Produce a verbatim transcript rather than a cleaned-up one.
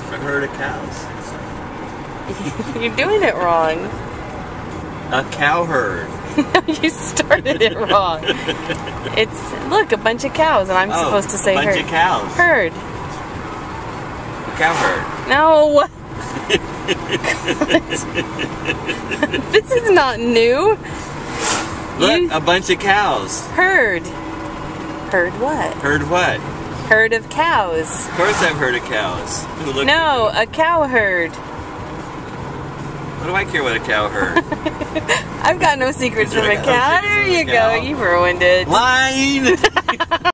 A herd of cows. You're doing it wrong. A cow herd. You started it wrong. It's, look, a bunch of cows, and I'm oh, supposed to say a bunch herd. of cows. Herd. A cow herd. No. This is not new. Look, You, a bunch of cows. herd. Herd what? Herd what? Herd of cows. Of course I've heard of cows. Who look No, a cow herd. What do I care what a cow herd? I've got no secrets You from a got no cow. secrets There from a you cow. go. You've ruined it. Lying!